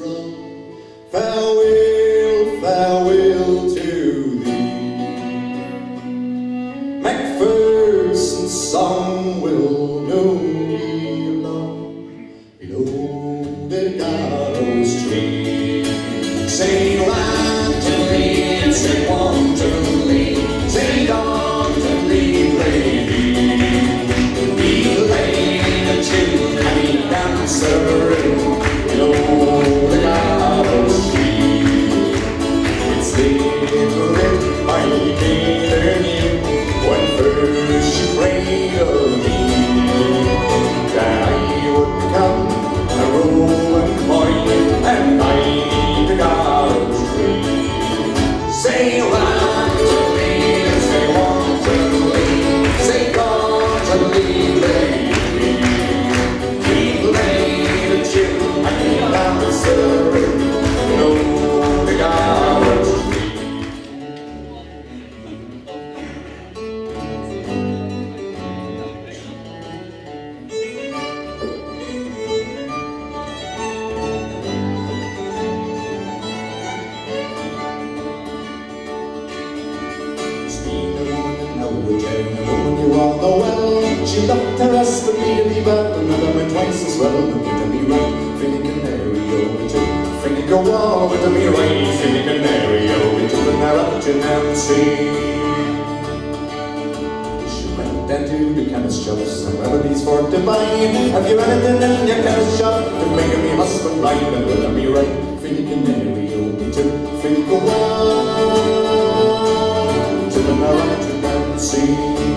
drum. Farewell, farewell to thee. Macpherson song will know thee along below the gallows tree. Say wantonly, say wantonly, say wantonly, lady. We played a tune and we danced below the gallows tree. It's lit by Taylor New when first she prayed of me that I would become a Roman boy and find the gallows tree. Say wantonly, say wantonly, say wantonly, lady. We played a tune and we danced below the gallows tree. She loved her husband, me to be bad, another man twice as well. But to me right, Finny Canario, into Finny go all, but to me right, Finny Canario, into the Narrabton and sea. She went down to the chemist shop, some remedies for divine. Have you anything in your chemist shop to make me husband blind? And to me right, Finny Canario, into Finny go all, to the Narrabton and sea.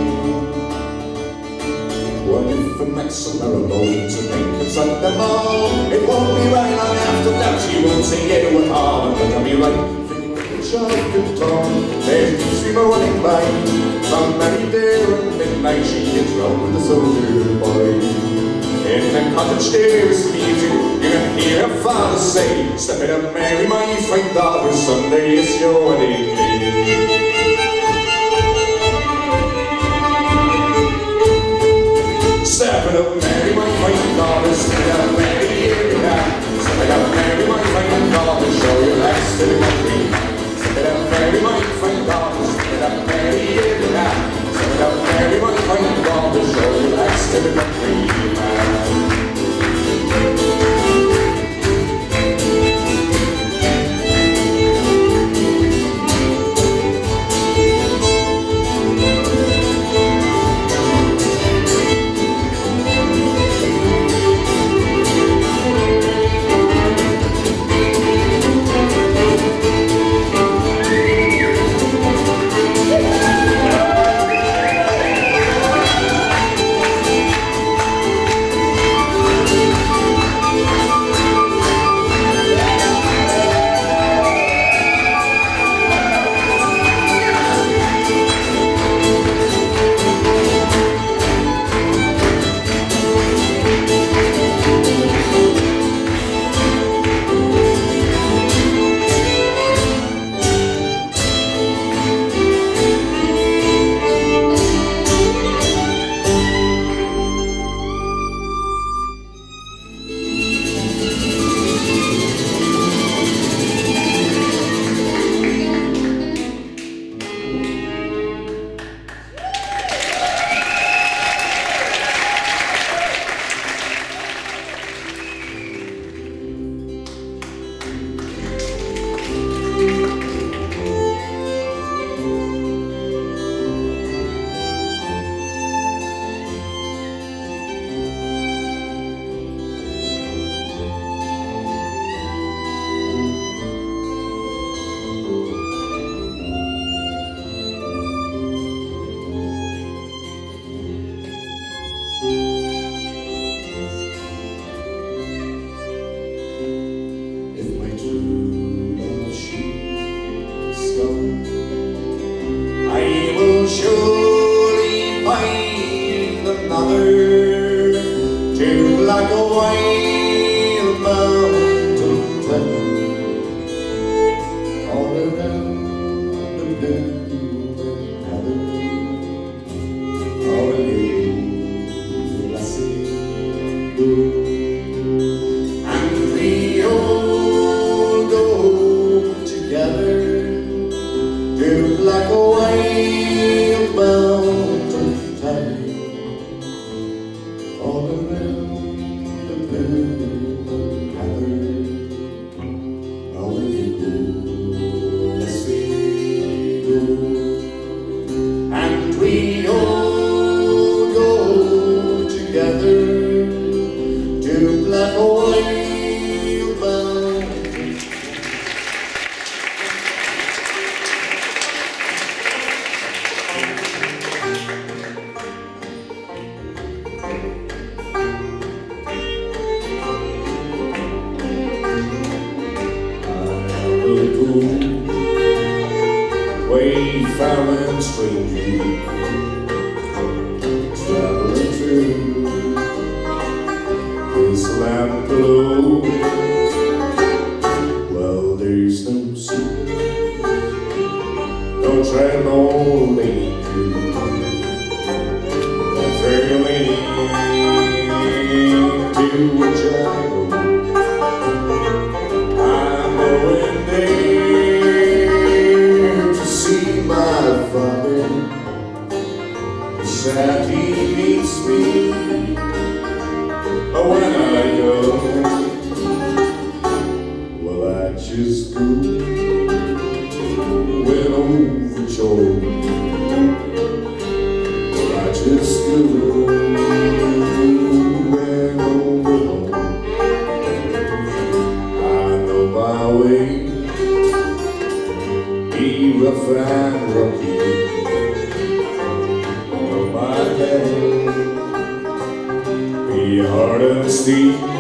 What if a Maxim or a Bones and then comes at them all? It won't be right long after that, she won't say yeah with all. And it'll be right, Finny sharp and tall. There's a steamer running by. From Mary there at midnight she gets round with the soldier boy. In the cottage there is music, you can hear her father say, step it up Mary, my fine daughter, Sunday is your wedding day. Step it up, Mary, my fine daughter, step it up, Mary, here we are. Step it up, Mary, my fine daughter, show your legs to the country. Step it up, Mary, my fine daughter, step it up, Mary, here we are. Step it up, Mary, my fine daughter, show your legs to the country. And the old ship like a whale bound. Wayfaring stranger, traveling through this land below. Well, there's no secret, no trail, no lane that fairly to which I go. I'm going there to see my father. Sad he meets me when I go. Well, I just go when overjoyed. Well, I just go when overjoyed. I know my way, be rough and rocky. I know my day, be hard and steep.